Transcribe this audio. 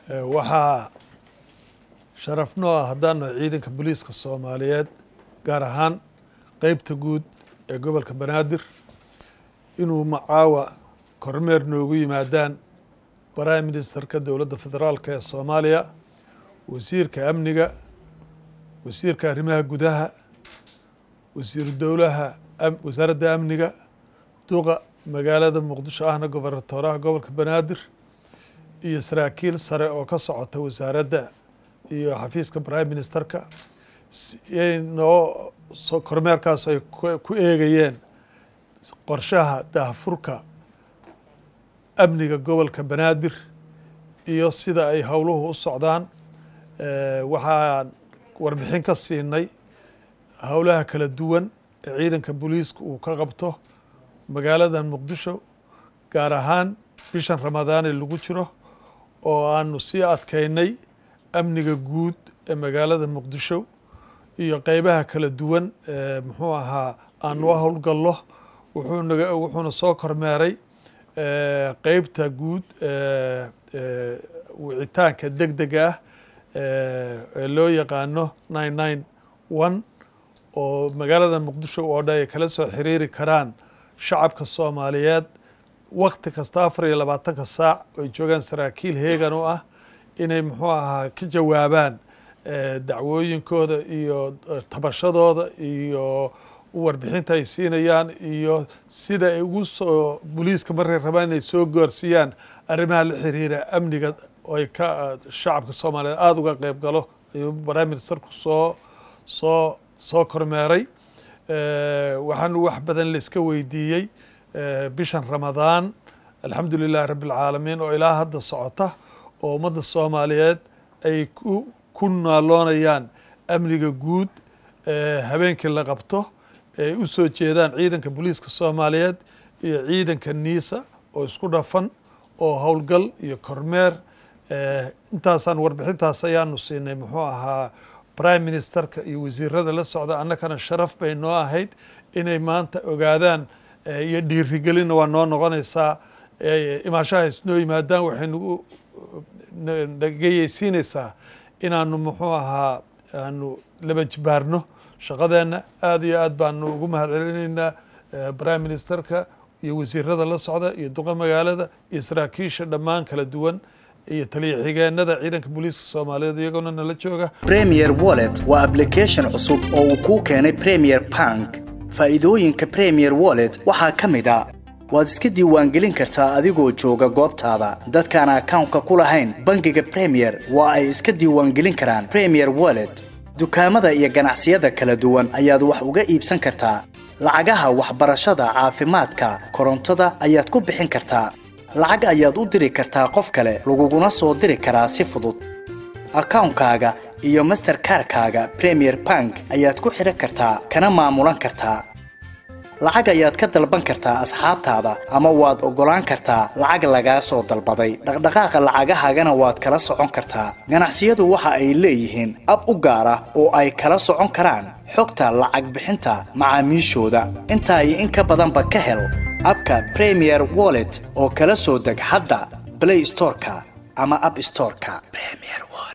waxaa sharafno ah haddaan ciidanka booliiska Soomaaliyeed gaar ahaan qaybta guud ee gobolka Banaadir inuu macaawa kormeer noogu yimaadaan Prime Ministerka dowladda federaalka ee Soomaaliya, wasiirka amniga, wasiirka arrimaha gudaha, wasiir dowlaha wasaaradda amniga, duqa magaalada Muqdisho ahna gobernatoraha gobolka Banaadir iyo saraakiil sare oo ka socota wasaaradda iyo xafiiska Prime Ministerka inoo soo kormeerkaas ay ku eegayeen qorshaha daahfurka amniga gobolka Banaadir iyo sida ay howluhu u socdaan. waxaan warbixin ka siinay howlaha kala duwan ee ciidanka booliiska uu ka qabto magaalada Muqdisho gaar ahaan bishan Ramadaan ee lagu jiro oo aanu sii adkeynay amniga guud ee magaalada Muqdisho iyo qaybaha kala duwan muxuu ahaa aanu howlgallo wuxuuna soo kormeeray qaybta guud wicitaanka degdega ah ee loo yaqaano 991 oo magaalada Muqdisho oo dhan ay kala soo xiriiri karaan shacabka Soomaaliyeed waqti kasta 24 saac oo joogan saraakiil heegan oo ah inay muxuu ahaa ka jawaabaan dacwooyinkooda iyo tabashadooda iyo warbixinta ay siinayaan iyo sida ay ugu soo booliiska markay rabaan inay soo gaarsiiyaan arrimaha la xiriira amniga oo ay ka shacabka Soomaaliyeed aad uga qayb galo ayuu Prime Ministerku soo kormeeray. waxaan wax badan la iska weydiiyey bishan Ramadaan alxamdulillaah rabbil caalamiin oo ilaa hadda socota oo ummadda Soomaaliyeed ay ku naaloonayaan amniga guud habeenkii la qabto ay u soo jeedaan ciidanka booliiska Soomaaliyeed iyo ciidanka NISA oo isku dhafan oo howlgal iyo kormeer intaasaan warbixintaas ayaanu siinay muxuu ahaa Prime Ministerka iyo wasiirada la socda annagana sharaf bay noo ahayd inay maanta ogaadaan iyo dhiirigelin waa noo noqonaysaa imaashaha isnoo yimaadaan waxay nagu dhageysiinaysaa inaanu muxuu ahaa aanu laba jibaarno shaqadeena aad iyo aad baanu ugu mahadcelinaynaa Prime Ministerka iyo wasiirada la socda iyo duqa magaalada iyo saraakiisha dhammaan kala duwan iyo taliye xigeenada ciidanka booliiska Soomaaliyeed iyaguna nala jooga. Premier Wallet waa application cusub oo uu ku keenay Premier Bank. faa'iidooyinka Premier Wallet waxaa ka mid ah waad iska diiwaangelin kartaa adigoo jooga goobtaada. dadkaan account-ka ku lahayn bangiga Premier waa ay iska diiwaangelin karaan Premier Wallet. dukaamada iyo ganacsiyada kala duwan ayaad wax uga iibsan kartaa. lacagaha waxbarashada, caafimaadka, korontada ayaad ku bixin kartaa. lacag ayaad u diri kartaa qof kale, laguguna soo diri karaa si fudud. account-kaaga iyo Mastercard-kaaga Premier Bank ayaad ku xiran kartaa kana maamulan kartaa. lacag ayaad ka dalban kartaa asxaabtaada ama waad ogolaan kartaa lacag laga soo dalbaday. dhaqdhaqaaqa lacagahaagana waad kala socon kartaa. ganacsiyadu waxa ay leeyihiin ab u gaar ah oo ay kala socon karaan xogta lacag bixinta macaamiishooda. inta ay in ka badan ba ka hel abka Premier Wallet oo kala soo deg hadda Play Store-ka ama App Store-ka. Premier